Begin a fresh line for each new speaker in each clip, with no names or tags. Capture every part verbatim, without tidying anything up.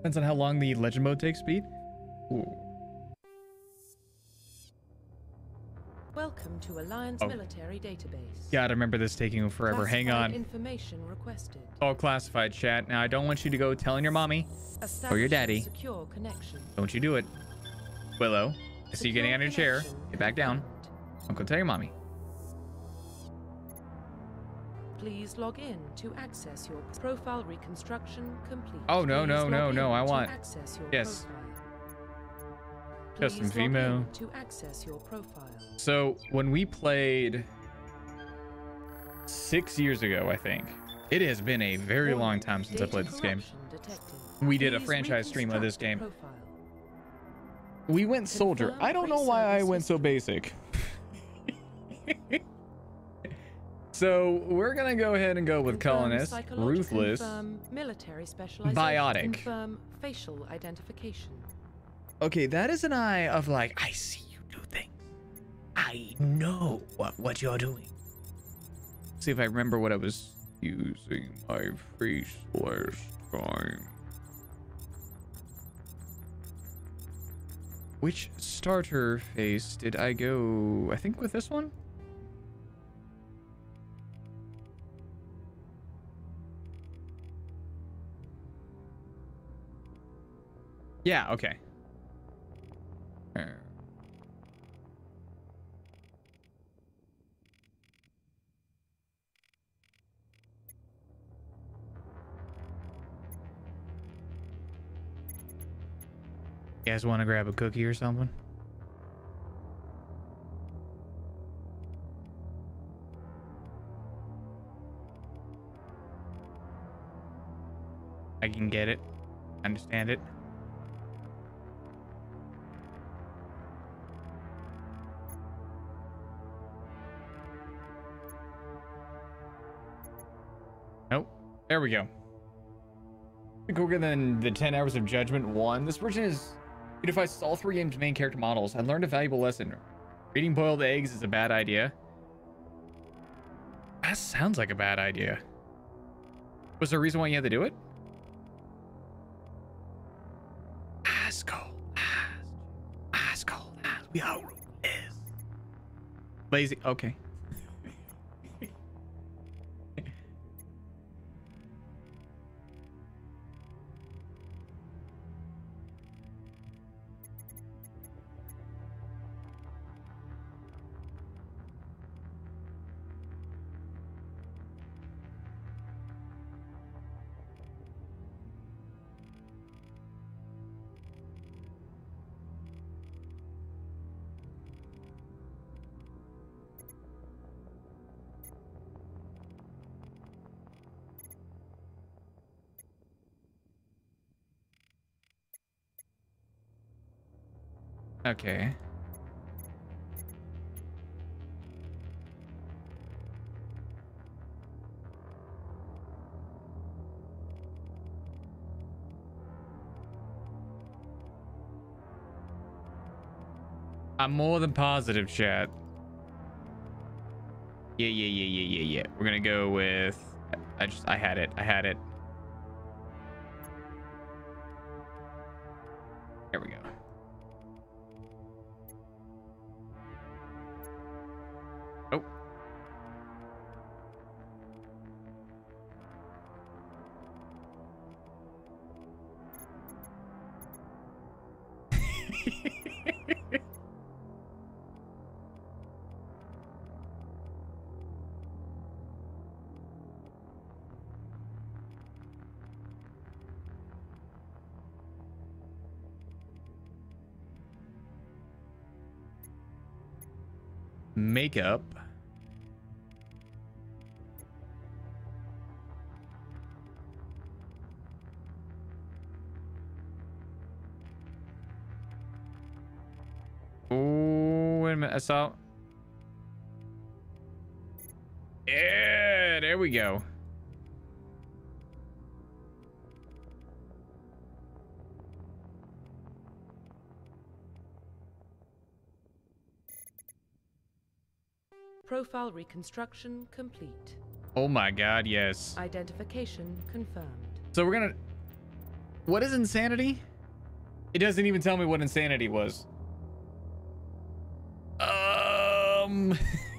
Depends on how long the legend mode takes, Speed. Ooh.
Welcome to Alliance
Oh.
Military Database.
Gotta remember this taking forever. Hang
Classified
on.
Information requested.
All classified, chat. Now, I don't want you to go telling your mommy or your daddy.
Secure connection.
Don't you do it. Willow, I see you getting out of your chair. Get back down. Don't go tell your mommy.
Please log in to access your profile reconstruction complete.
Oh, no,
Please
no,
log
no,
in
no, I
to
want-
access your
yes.
profile.
Custom
Please log
female.
in to access your profile.
So, when we played six years ago, I think, it has been a very long time since I played this game. We did a
Please
franchise stream of this game.
reconstruct profile.
We went soldier.
Confirm
I don't know why I
pre-service
went so basic. So we're gonna go ahead and go with
Confirm
colonist,
psychological-
ruthless,
confirm military specialization.
biotic.
Confirm facial identification.
Okay, that is an eye of like, I see you do things. I know what what you're doing. See if I remember what I was using my face last time. Which starter face did I go? I think with this one. Yeah, okay. Uh, You guys want to grab a cookie or something? I can get it. Understand it. Nope. There we go. Quicker than the ten hours of Judgment one. This version is unifies all three games' main character models. I learned a valuable lesson. Eating boiled eggs is a bad idea. That sounds like a bad idea. Was there a reason why you had to do it? Asshole. Asshole. We are ruthless. Lazy. Okay. Okay. I'm more than positive, chat. Yeah, yeah, yeah, yeah, yeah, yeah. We're gonna go with... I just... I had it. I had it. There we go. Oh. Makeup. Oh, wait a minute. I saw. Yeah, there we go.
Profile reconstruction complete.
Oh my god, yes.
Identification confirmed.
So we're gonna What is insanity? It doesn't even tell me what insanity was. Um.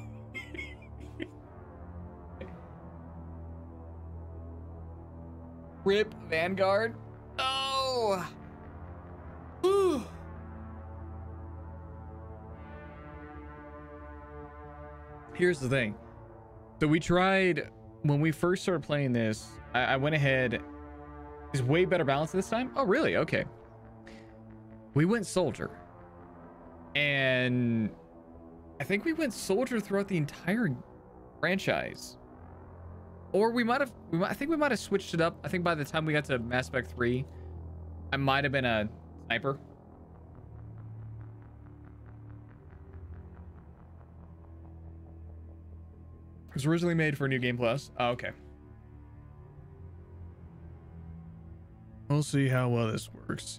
Rip Vanguard. Oh. Whew. Here's the thing. So we tried when we first started playing this. I, I went ahead. Is way better balance this time. Oh, really? Okay. We went soldier, and I think we went soldier throughout the entire franchise. Or we might have, we might, I think we might have switched it up. I think by the time we got to Mass Effect three, I might have been a sniper. It was originally made for New Game Plus. Oh, okay. We'll see how well this works.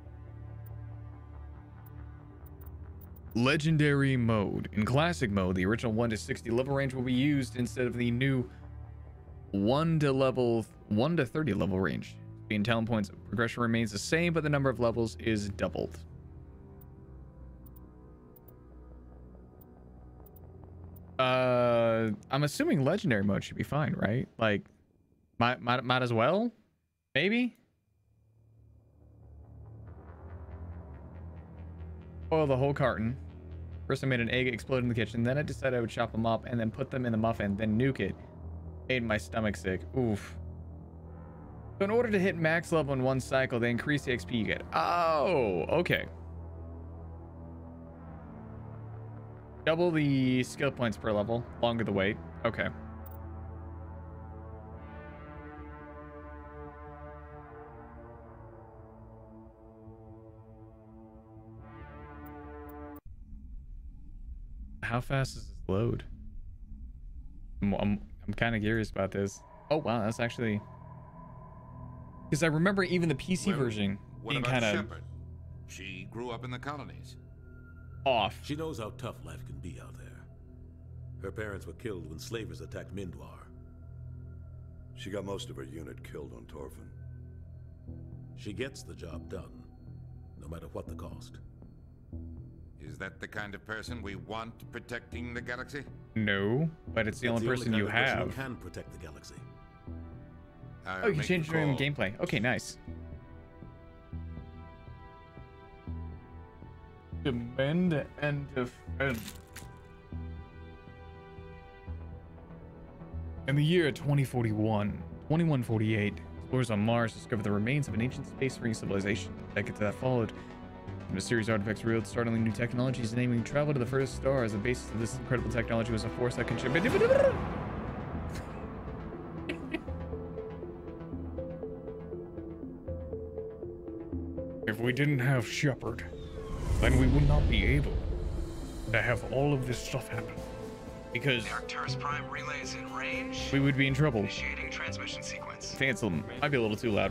Legendary mode. In classic mode, the original one to sixty level range will be used instead of the new one to level one to thirty level range. The talent points progression remains the same, but the number of levels is doubled. Uh, I'm assuming legendary mode should be fine, right? Like, might might might as well, maybe. Boil the whole carton. First I made an egg explode in the kitchen, then I decided I would chop them up and then put them in the muffin, then nuke it. Made my stomach sick. Oof. So in order to hit max level in one cycle, they increase the X P you get. Oh, okay. Double the skill points per level, longer the wait. Okay. How fast does this load? I'm, I'm, I'm kind of curious about this. Oh, wow, that's actually... Because I remember even the P C well, version being kind of...
She grew up in the colonies.
Off.
She knows how tough life can be out there. Her parents were killed when slavers attacked Mindwar.
She got most of her unit killed on Torfin.
She gets the job done, no matter what the cost.
Is that the kind of person we want protecting the galaxy?
No, but it's the
That's
only
the
person
only
you
kind of
have.
person who can protect the galaxy.
I'll
oh, you can
make
change
the
your own
call.
gameplay. Okay, nice. Defend and defend. In the year twenty forty-one, twenty-one forty-eight, explorers on Mars discovered the remains of an ancient space-faring civilization. Decades that followed, and a series of artifacts revealed startling new technologies, naming travel to the furthest star. As the basis of this incredible technology was a force that contributed. If we didn't have Shepard, then we would not be able to have all of this stuff happen. Because
the Arcturus Prime relay is in range.
We would be in trouble.
Initiating transmission sequence.
I think it's a, might be a little too loud.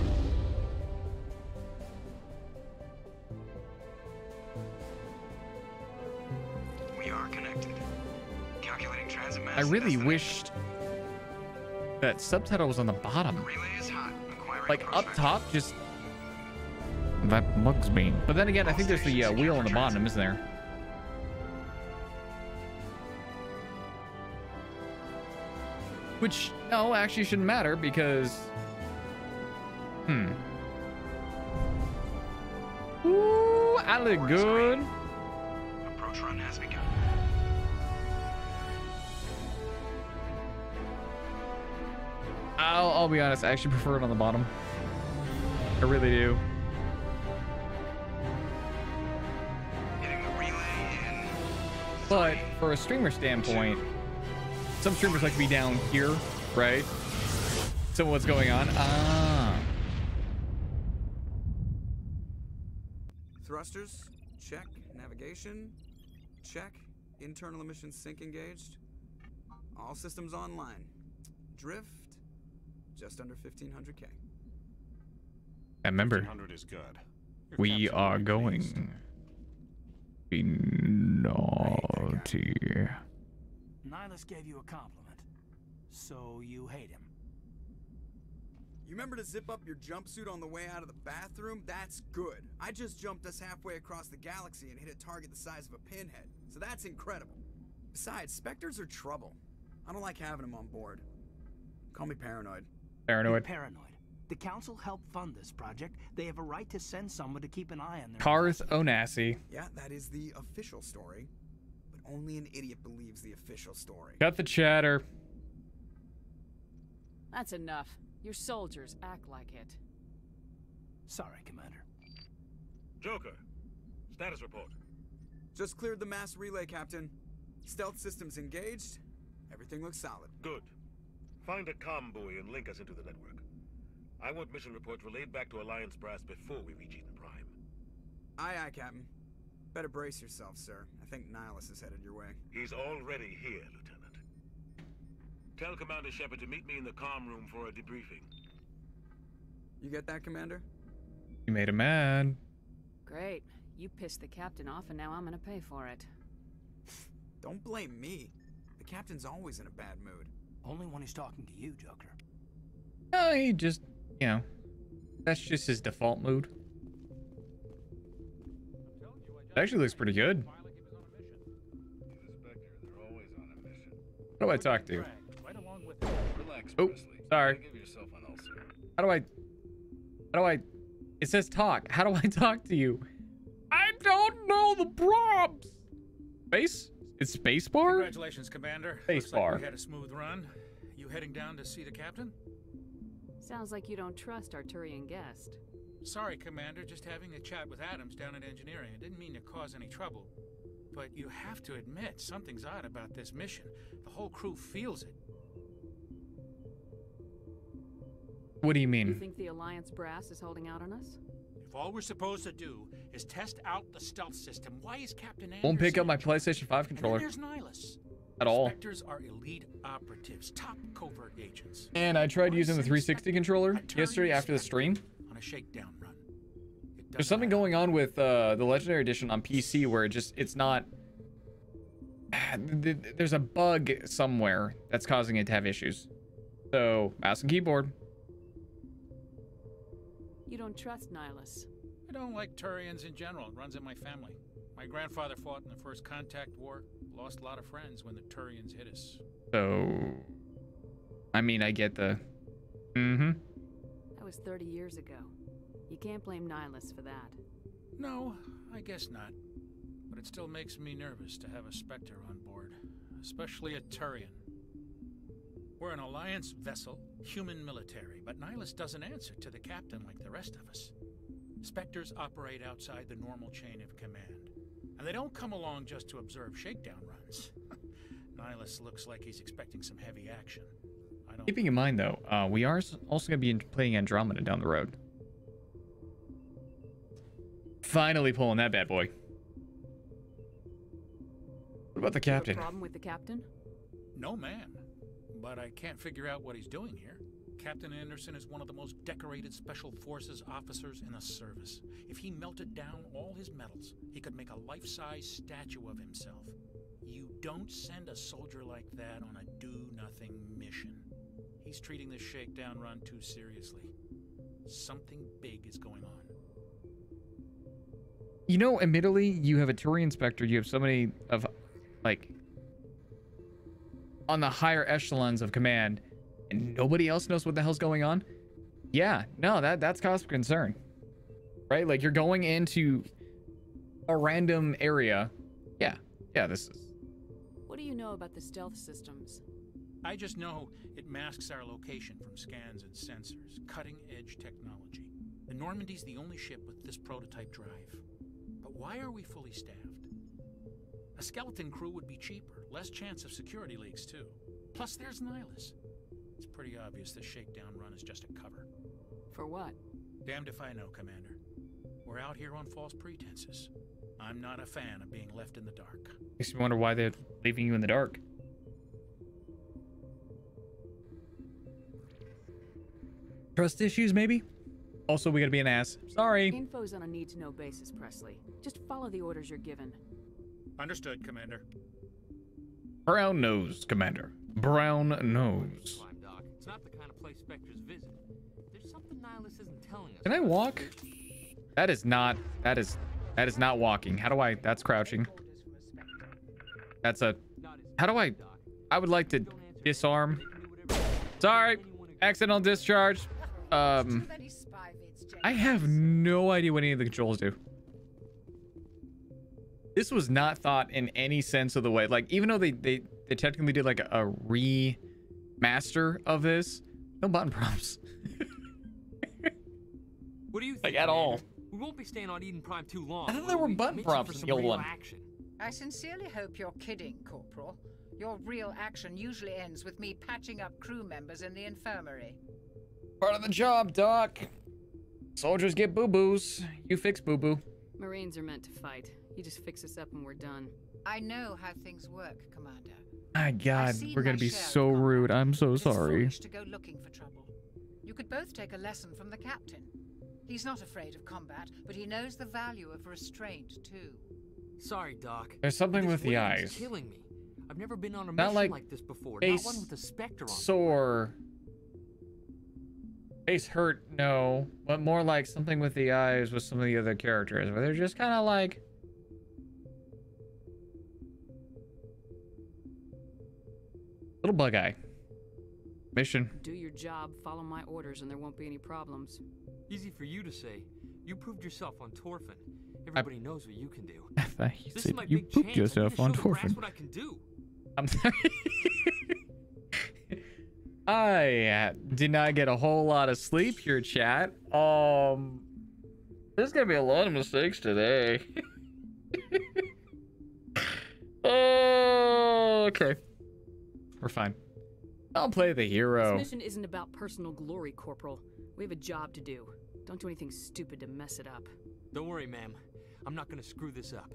We are connected. Calculating transit mass.
I really wished that subtitle was on the bottom.
Relay is hot. Acquiring
Like up
prospect.
top, just that bugs me. But then again, I think there's the uh, wheel on the bottom, isn't there? Which, no, actually shouldn't matter because... Hmm. Ooh, I look good.
Approach run has begun.
I'll, I'll be honest, I actually prefer it on the bottom. I really do.
Hitting the relay in.
But
three,
for a streamer standpoint, some streamers like to be down here, right? So what's going on? Ah.
Thrusters, check. Navigation, check. Internal emissions sync engaged. All systems online. Drift, just under fifteen hundred K.
And remember,
fifteen hundred is good. Your
we
capture
are
will be
going
pleased.
be naughty.
Nihilus gave you a compliment, so you hate him.
You remember to zip up your jumpsuit on the way out of the bathroom? That's good. I just jumped us halfway across the galaxy and hit a target the size of a pinhead, so that's incredible. Besides, Spectres are trouble. I don't like having them on board. Call me paranoid.
Paranoid.
You're paranoid. The Council helped fund this project. They have a right to send someone to keep an eye on their
Karth
investment.
Onasi.
Yeah, that is the official story. But only an idiot believes the official story.
Cut the chatter.
That's enough. Your soldiers act like it.
Sorry, Commander.
Joker, status report.
Just cleared the mass relay, Captain. Stealth systems engaged. Everything looks solid.
Good. Find a comm buoy and link us into the network. I want mission reports relayed back to Alliance Brass before we reach Eden Prime.
Aye, aye, Captain. Better brace yourself, sir. I think Nihilus is headed your way.
He's already here, Lieutenant. Tell Commander Shepard to meet me in the comm room for a debriefing.
You get that, Commander?
You made him mad.
Great. You pissed the captain off, and now I'm gonna pay for it.
Don't blame me. The captain's always in a bad mood.
Only when he's talking to you, Joker.
No, he just, you know, that's just his default mood. It actually looks pretty good. How do I talk to you? Oh, sorry. How do I... How do I... It says talk. How do I talk to you? I don't know the prompts. Space? It's space bar?
Congratulations, Commander.
Space
Looks like
bar.
we had a smooth run. You heading down to see the captain?
Sounds like you don't trust our Turian guest.
Sorry, Commander. Just having a chat with Adams down at engineering. I didn't mean to cause any trouble. But you have to admit, something's odd about this mission. The whole crew feels it.
What do you
You
mean?
think the Alliance brass is holding out on us?
If all we're supposed to do is test out the stealth system, why is Captain Anderson...
Won't pick up my
in charge?
PlayStation five
And then
controller
there's Nihilus.
at all.
Spectres are elite operatives, top covert agents.
And I tried
Why
using the
send
three sixty
Spectre
controller
a Turian
yesterday after the
Spectre
stream.
on a shakedown run? It
There's
doesn't
something
matter.
going on with uh, the Legendary Edition on P C where it just, it's not... There's a bug somewhere that's causing it to have issues. So, mouse and keyboard.
You don't trust Nihilus.
I don't like Turians in general. It runs in my family. My grandfather fought in the First Contact War. Lost a lot of friends when the Turians hit us.
So, I mean, I get the... Mm-hmm.
That was thirty years ago. You can't blame Nihilus for that.
No, I guess not. But it still makes me nervous to have a Spectre on board. Especially a Turian. We're an Alliance vessel, human military, but Nihilus doesn't answer to the captain like the rest of us. Spectres operate outside the normal chain of command. And they don't come along just to observe shakedown runs. Nihilus looks like he's expecting some heavy action. I don't...
Keeping in mind, though, uh, we are s- also going to be in- playing Andromeda down the road. Finally pulling that bad boy. What about the
You have a
captain?
problem with the captain?
No, ma'am. But I can't figure out what he's doing here. Captain Anderson is one of the most decorated Special Forces officers in the service. If he melted down all his medals, he could make a life-size statue of himself. You don't send a soldier like that on a do-nothing mission. He's treating this shakedown run too seriously. Something big is going on.
You know, admittedly, you have a Turian Spectre, you have so many of, like, on the higher echelons of command, and nobody else knows what the hell's going on. Yeah, no, that that's cause for concern, right? Like, you're going into a random area. Yeah, yeah, this is...
What do you know about the stealth systems?
I just know it masks our location from scans and sensors. Cutting-edge technology. The Normandy's the only ship with this prototype drive. But why are we fully staffed? A skeleton crew would be cheaper, less chance of security leaks too. Plus there's Nihilus. It's pretty obvious this shakedown run is just a cover.
For what?
Damned if I know, Commander. We're out here on false pretenses. I'm not a fan of being left in the dark.
Makes me wonder why they're leaving you in the dark. Trust issues, maybe? Also, we gotta be an ass. Sorry.
Info's on a need-to-know basis, Presley. Just follow the orders you're given.
Understood, Commander.
Brown nose, Commander. Brown nose.
Doc. It's not the kind of place Spectres visit. There's telling us.
Can I walk? That is not, that is, that is not walking. How do I, that's crouching. That's a, how do I, I would like to disarm. Sorry, accidental discharge. Um, I have no idea what any of the controls do. This was not thought in any sense of the way. Like, even though they, they, they technically did like a, a remaster of this, no button prompts.
What do you think?
Like, at all.
We won't be staying on Eden Prime too long.
I thought there were button prompts in the old one.
Action.
I sincerely hope you're kidding, Corporal. Your real action usually ends with me patching up crew members in the infirmary.
Part of the job, Doc. Soldiers get boo-boos. You fix boo-boo.
Marines are meant to fight. You just fix us up and we're done.
I know how things work, Commander.
My God, we're gonna be so rude. I'm so sorry.
It's foolish to go looking for trouble. You could both take a lesson from the captain. He's not afraid of combat, but he knows the value of restraint too.
Sorry, Doc.
There's something
This
with the
Williams
eyes.
is killing me. I've never been on a
Not
mission
like
like this before.
face
Not one with a Spectre on.
sore. Face hurt, no. But more like something with the eyes with some of the other characters, where they're just kind of like. Little bug eye. Mission.
Do your job, follow my orders, and there won't be any problems.
Easy for you to say. You proved yourself on Torfin. Everybody knows what you can do.
I thought you
This
said
is my
you
big
pooped
chance.
yourself
I
on
need to show the brass
Torfin.
what I can do.
I'm sorry. I uh, did not get a whole lot of sleep here, chat. Um, there's gonna be a lot of mistakes today. Oh, okay. We're fine. I'll play the hero.
This mission isn't about personal glory, Corporal. We have a job to do. Don't do anything stupid to mess it up.
Don't worry, ma'am. I'm not gonna screw this up.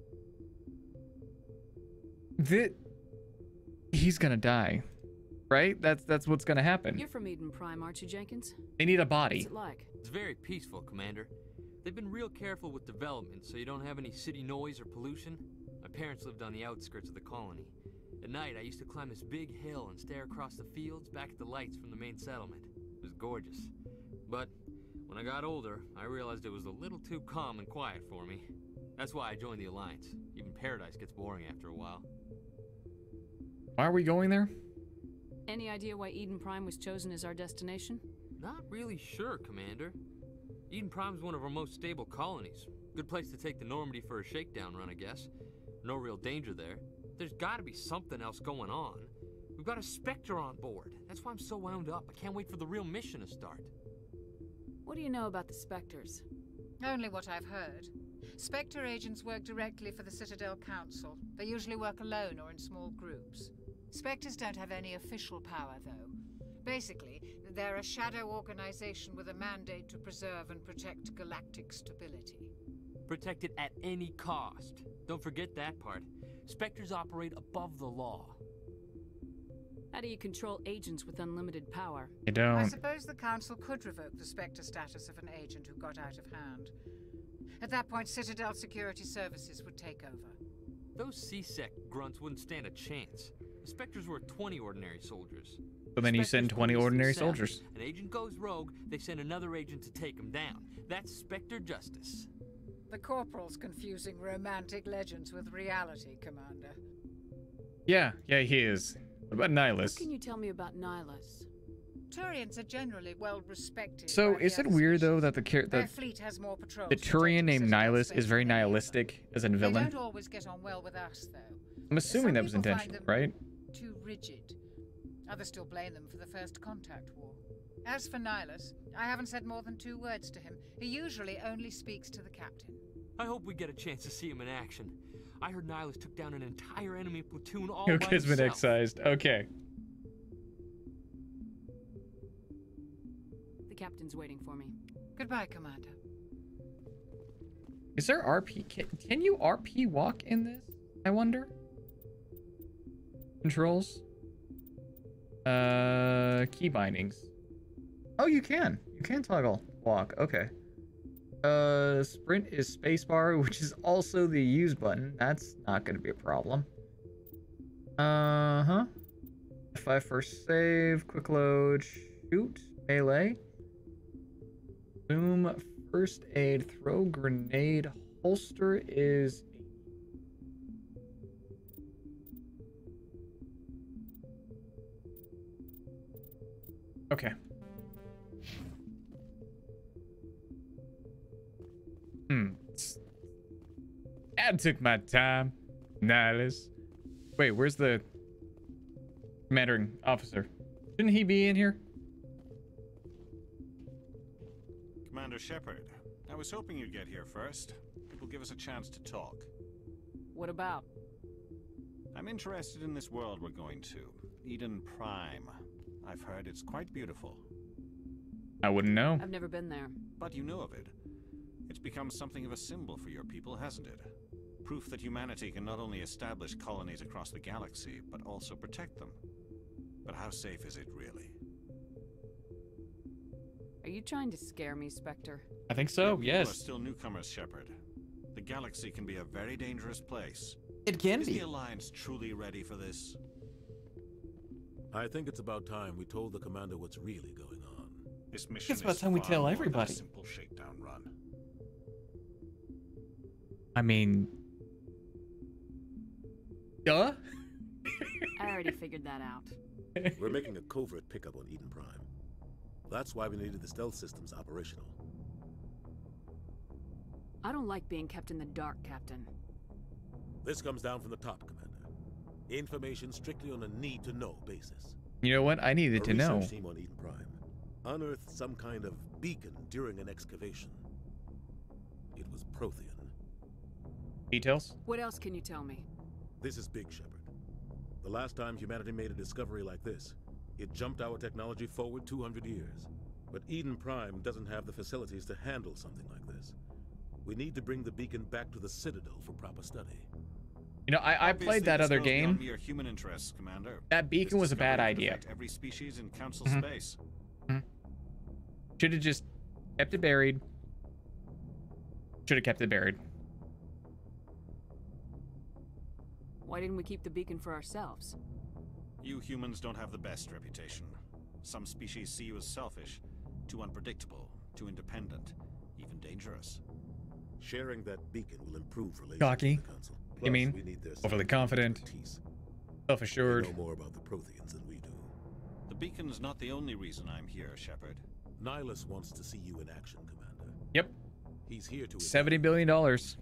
The, he's gonna die, right? That's that's what's gonna happen.
You're from Eden Prime, aren't you, Jenkins?
They need a body.
What's it like?
It's very peaceful, Commander. They've been real careful with development, so you don't have any city noise or pollution. My parents lived on the outskirts of the colony. At night, I used to climb this big hill and stare across the fields back at the lights from the main settlement. It was gorgeous. But when I got older, I realized it was a little too calm and quiet for me. That's why I joined the Alliance. Even Paradise gets boring after a while.
Why are we going there?
Any idea why Eden Prime was chosen as our destination?
Not really sure, Commander. Eden Prime's one of our most stable colonies. Good place to take the Normandy for a shakedown run, I guess. No real danger there. There's gotta be something else going on. We've got a Spectre on board. That's why I'm so wound up. I can't wait for the real mission to start.
What do you know about the Spectres?
Only what I've heard. Spectre agents work directly for the Citadel Council. They usually work alone or in small groups. Spectres don't have any official power, though. Basically, they're a shadow organization with a mandate to preserve and protect galactic stability.
Protect it at any cost. Don't forget that part. Spectres operate above the law.
How do you control agents with unlimited power?
You don't.
I suppose the Council could revoke the Spectre status of an agent who got out of hand. At that point, Citadel Security Services would take over.
Those C SEC grunts wouldn't stand a chance. The Spectres were twenty ordinary soldiers.
So then you send
Spectres
twenty
police
ordinary
themselves.
soldiers.
An agent goes rogue, they send another agent to take him down. That's Spectre justice.
The Corporal's confusing romantic legends with reality, Commander.
Yeah, yeah, he is. What about Nihilus?
What can you tell me about Nihilus?
Turians are generally well respected.
So
by the
is it
other
weird though
species.
that the char-
Their
the,
fleet has more patrols
the Turian
protecting
named
Citadel
Nihilus
space
is very
than any of them.
nihilistic as a
They
villain?
don't always get on well with us, though.
I'm assuming
Some
that was
people find
intentional,
them
right?
Too rigid. Others still blame them for the First Contact War. As for Nihilus, I haven't said more than two words to him. He usually only speaks to the captain.
I hope we get a chance to see him in action. I heard Nihilus took down an entire enemy platoon all
Who
by
has been
himself.
excised? Okay.
The captain's waiting for me.
Goodbye, Commander.
Is there R P? Can, can you R P walk in this? I wonder. Controls. Uh, key bindings. Oh, you can. You can toggle walk. Okay. Uh, sprint is spacebar, which is also the use button. That's not going to be a problem. Uh huh. F five first save, quick load, shoot, melee. Boom, first aid, throw grenade, holster is... Okay. Hmm. I took my time. Nihilus. Wait, where's the commanding officer? Shouldn't he be in here?
Commander Shepard, I was hoping you'd get here first. It will give us a chance to talk.
What about?
I'm interested in this world we're going to, Eden Prime. I've heard it's quite beautiful.
I wouldn't know.
I've never been there.
But you know of it. It's become something of a symbol for your people, hasn't it? Proof that humanity can not only establish colonies across the galaxy, but also protect them. But how safe is it really?
Are you trying to scare me, Spectre?
I think so,
You
yes.
are still newcomers, Shepard. The galaxy can be a very dangerous place.
It can
is
be.
Is the Alliance truly ready for this?
I think it's about time we told the commander what's really going on.
This mission
It's about
is
time we
far
tell
more than a
everybody.
simple shakedown run.
I mean... Duh?
I already figured that out.
We're making a covert pickup on Eden Prime. That's why we needed the stealth systems operational.
I don't like being kept in the dark, Captain.
This comes down from the top, Commander. Information strictly on a need-to-know basis.
You know what? I needed
A
to know.
research team on Eden Prime unearthed some kind of beacon during an excavation. It was Prothean.
Details?
What else can you tell me?
This is big, Shepard. The last time humanity made a discovery like this, it jumped our technology forward two hundred years. But Eden Prime doesn't have the facilities to handle something like this. We need to bring the beacon back to the Citadel for proper study.
You know, I, I played that other game.
Mere human interests, Commander.
That beacon was a bad idea.
Every species in Council
Mhm.
space.
Mm-hmm. Should have just kept it buried. Should have kept it buried.
Why didn't we keep the beacon for ourselves?
You humans don't have the best reputation. Some species see you as selfish, too unpredictable, too independent, even dangerous.
Sharing that beacon will improve relations
Cocky.
with the Council.
You
Plus,
mean?
we need their
Overly confident.
expertise.
Self-assured.
They know more about the Protheans than we do.
The beacon's not the only reason I'm here, Shepard.
Nihilus wants to see you in action, Commander.
Yep.
He's here to...
seventy billion dollars.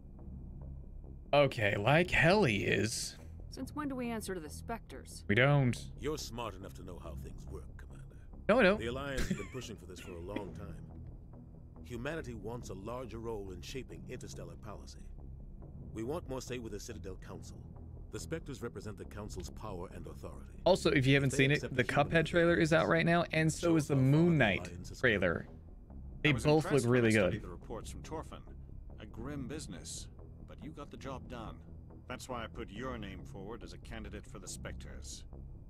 Okay, like hell he is.
Since when do we answer to the Spectres?
We don't.
You're smart enough to know how things work, Commander.
No, I don't.
The Alliance has been pushing for this for a long time. Humanity wants a larger role in shaping interstellar policy. We want more say with the Citadel Council. The Spectres represent the Council's power and authority.
Also, if you haven't
If they
seen it,
accept
the
the human
Cuphead trailer is out right now, and so is the Moon Knight trailer. They
I was
both look
impressed when
really
I studied
good.
the reports from Torfin. A grim business, but you got the job done. That's why I put your name forward as a candidate for the Spectres.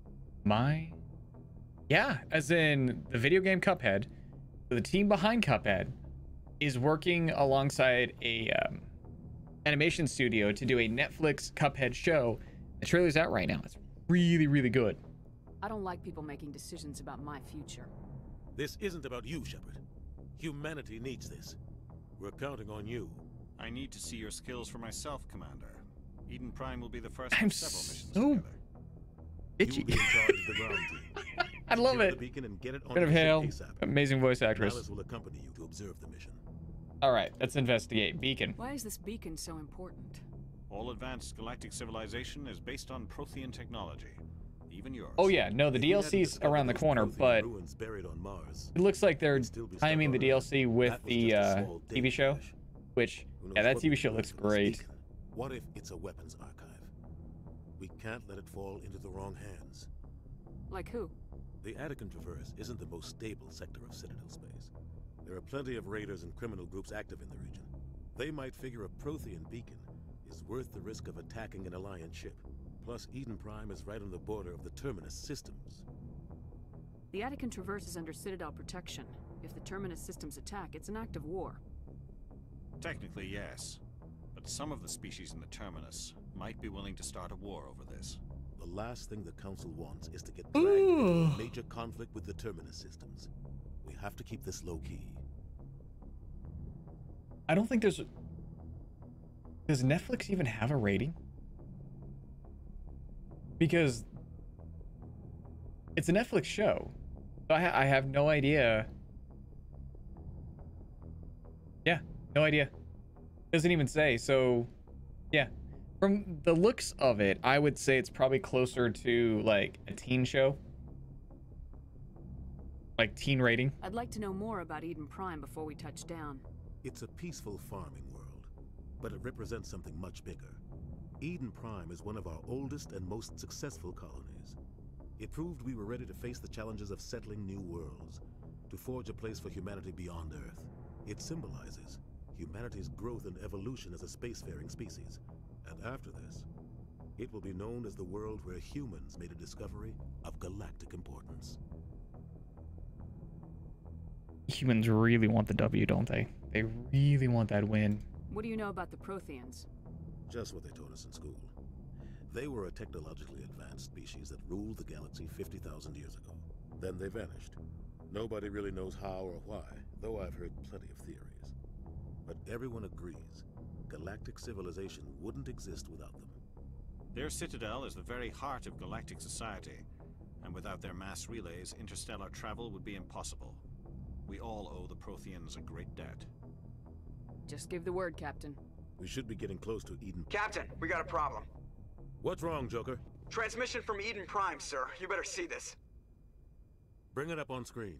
My... Yeah, as in the video game Cuphead, the team behind Cuphead is working alongside a um, animation studio to do a Netflix Cuphead show. The trailer's out right now. It's really, really good.
I don't like people making decisions about my future.
This isn't about you, Shepard. Humanity needs this. We're counting on you.
I need to see your skills for myself, Commander. Eden Prime will be the first
I'm
of several missions
so
together.
itchy.
You'll be in charge of the ground team.
I love
Secure
it.
The beacon and get it on
Bit of
the ship
hail.
ASAP.
Amazing voice actress.
Nihilus will accompany you to observe the mission.
All right, let's investigate. Beacon.
Why is this beacon so important?
All advanced galactic civilization is based on Prothean technology. Even yours.
Oh yeah, no, the
If we
D L
hadn't
C's
discovered
around the
those
corner,
Prothean
but
ruins buried on Mars,
it looks like they're
we'd still be stuck
timing the
on
D L
Earth.
C with
That was
the
just a
uh,
small
T V
data
show,
flash.
which,
Who knows
yeah, that
what
T V
we
show
can
looks
learn from this
great.
beacon. What if it's a weapons archive? We can't let it fall into the wrong hands.
Like who?
The Attican Traverse isn't the most stable sector of Citadel space. There are plenty of raiders and criminal groups active in the region. They might figure a Prothean beacon is worth the risk of attacking an Alliance ship. Plus, Eden Prime is right on the border of the Terminus systems.
The Attican Traverse is under Citadel protection. If the Terminus systems attack, it's an act of war.
Technically, yes. But some of the species in the Terminus might be willing to start a war over this.
The last thing the Council wants is to get dragged into a major conflict with the Terminus systems. We have to keep this low-key.
I don't think there's... Does Netflix even have a rating? Because it's a Netflix show. So I, ha I have no idea. Yeah, no idea. Doesn't even say. So, yeah. From the looks of it, I would say it's probably closer to like a teen show. Like teen rating.
I'd like to know more about Eden Prime before we touch down.
It's a peaceful farming world, but it represents something much bigger. Eden Prime is one of our oldest and most successful colonies. It proved we were ready to face the challenges of settling new worlds, to forge a place for humanity beyond Earth. It symbolizes humanity's growth and evolution as a spacefaring species. And after this, it will be known as the world where humans made a discovery of galactic importance.
Humans really want the W, don't they? They really want that win.
What do you know about the Protheans?
Just what they taught us in school. They were a technologically advanced species that ruled the galaxy fifty thousand years ago. Then they vanished. Nobody really knows how or why, though I've heard plenty of theories. But everyone agrees, galactic civilization wouldn't exist without them.
Their citadel is the very heart of galactic society, and without their mass relays, interstellar travel would be impossible. We all owe the Protheans a great debt.
Just give the word, Captain.
We should be getting close to Eden.
Captain, we got a problem.
What's wrong, Joker?
Transmission from Eden Prime, sir. You better see this.
Bring it up on screen.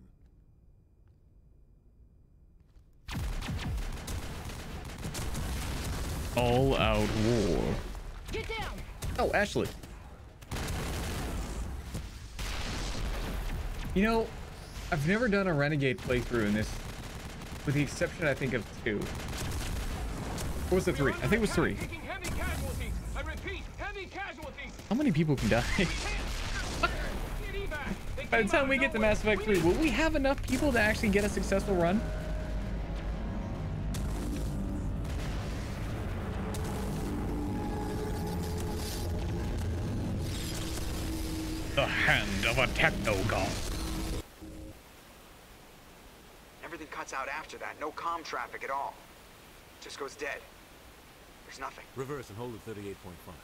All out war.
Get down!
Oh, Ashley. You know, I've never done a Renegade playthrough in this, with the exception, I think, of two. Or was it three? I think it was three.
I repeat, heavy casualties.
How many people can die? By the time we get to Mass Effect three, will we have enough people to actually get a successful run? The hand of a techno-god.
Everything cuts out after that. No comm traffic at all. Just goes dead. There's nothing.
Reverse and hold at thirty-eight point five.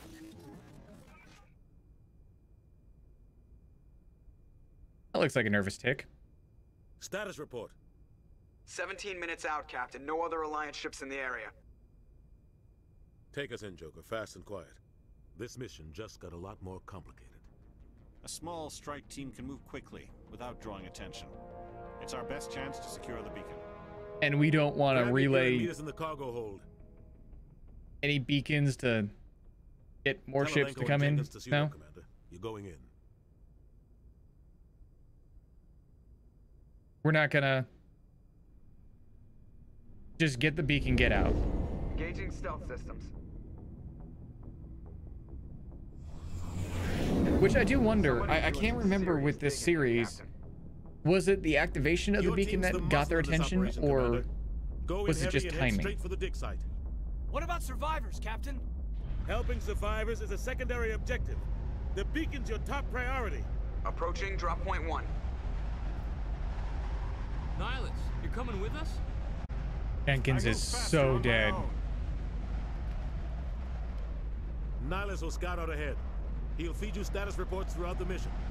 That looks like a nervous tick.
Status report.
seventeen minutes out, Captain. No other Alliance ships in the area.
Take us in, Joker, fast and quiet. This mission just got a lot more complicated.
A small strike team can move quickly, without drawing attention. It's our best chance to secure the beacon.
And we don't want to relay
meet us in the cargo hold.
Any beacons to get more ships to come in now?
You're going in.
We're not gonna just get the beacon, get out.
Engaging stealth systems.
Which I do wonder, I, I can't remember with this series, was it the activation of the beacon that got their attention, or was it just timing?
Straight for the dig site.
What about survivors, Captain?
Helping survivors is a secondary objective. The beacon's your top priority.
Approaching drop point one.
Nihilus, you're coming with us?
Jenkins is so dead.
Nihilus will scout out ahead. He'll feed you status reports throughout the mission.